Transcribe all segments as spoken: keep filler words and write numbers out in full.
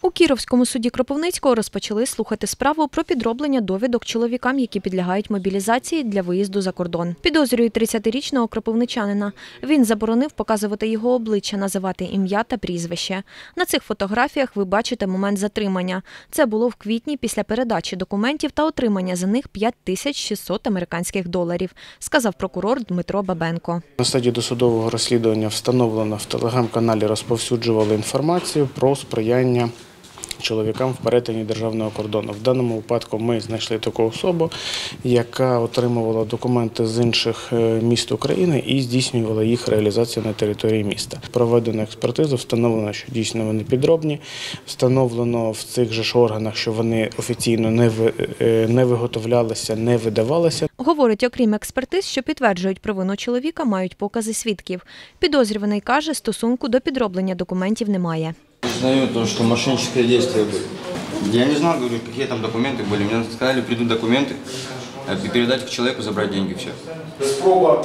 У Кіровському суді Кропивницького розпочали слухати справу про підроблення довідок чоловікам, які підлягають мобілізації для виїзду за кордон. Підозрюють тридцятирічного кропивничанина. Він заборонив показувати його обличчя, називати ім'я та прізвище. На цих фотографіях ви бачите момент затримання. Це було в квітні після передачі документів та отримання за них п'ять тисяч шістсот американських доларів, сказав прокурор Дмитро Бабенко. На стадії досудового розслідування встановлено, в телеграм-каналі розповсюджували інформацію про сприяння чоловікам в перетині державного кордону. В даному випадку ми знайшли таку особу, яка отримувала документи з інших міст України і здійснювала їх реалізацію на території міста. Проведено експертизу, встановлено, що дійсно вони підробні, встановлено в цих же ж органах, що вони офіційно не, ви, не виготовлялися, не видавалися. Говорить, окрім експертиз, що підтверджують провину чоловіка, мають покази свідків. Підозрюваний каже, стосунку до підроблення документів немає. Знаю то, что мошенническое действие было. Я не знал, говорю, какие там документы были. Мне сказали, придут документы, передать к человеку, забрать деньги, все. Спроба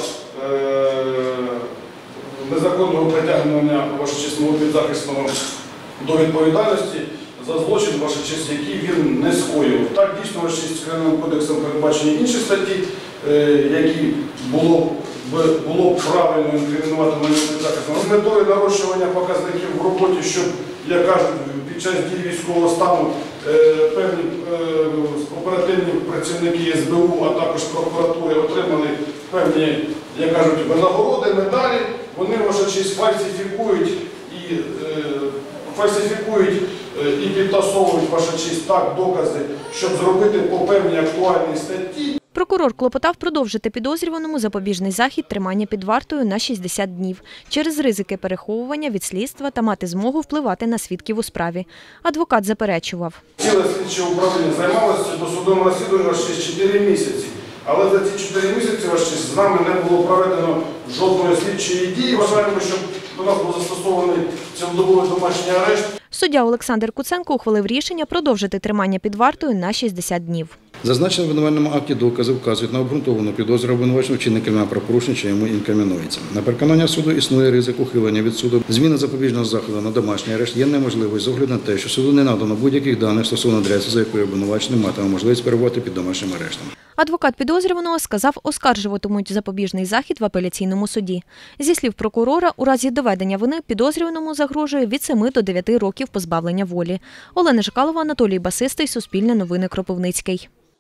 незаконного притягнення вашої честь мого підзахисного до відповідальності за злочин, ваша честь, який він не скоїв. Так, дійсно, ваша честь, Кримінальним кодексом передбачені інші статті, які було було б правильно інкримінувати мене підзахисного. З метою нарощування показників в роботі, щоб, як кажуть, під час дії військового стану певні оперативні працівники ес бе у, а також прокуратури отримали певні, як кажуть, винагороди, медалі, вони, ваша честь, фальсифікують і фальсифікують і підтасовують, ваша честь, так, докази, щоб зробити по певній актуальній статті. Прокурор клопотав продовжити підозрюваному запобіжний захід тримання під вартою на шістдесят днів через ризики переховування від слідства та мати змогу впливати на свідків у справі. Адвокат заперечував. Ціле слідче управління займалося досудовим розслідуванням ще чотири місяці. Але за ці чотири місяці, ваша честь, з нами не було проведено жодної слідчої дії. Вважаємо, щоб до нас був застосований цілодобовий домашній арешт. Суддя Олександр Куценко ухвалив рішення продовжити тримання під вартою на шістдесят днів. Зазначено в обвинувальному акті докази вказують на обґрунтовану підозру обвинуваченого вчинення кримінального правопорушення, що йому інкримінується. На переконання суду існує ризик ухилення від суду. Зміна запобіжного заходу на домашній арешт є неможливою з огляду на те, що суду не надано будь-яких даних стосовно адреси, за якою обвинувачений матиме можливість перебувати під домашнім арештом. Адвокат підозрюваного сказав, оскаржуватимуть запобіжний захід в апеляційному суді. Зі слів прокурора, у разі доведення вини підозрюваному загрожує від семи до дев'яти років позбавлення волі. Олена Жикалова, Анатолій Басистий, Суспільне новини, Кропивницький.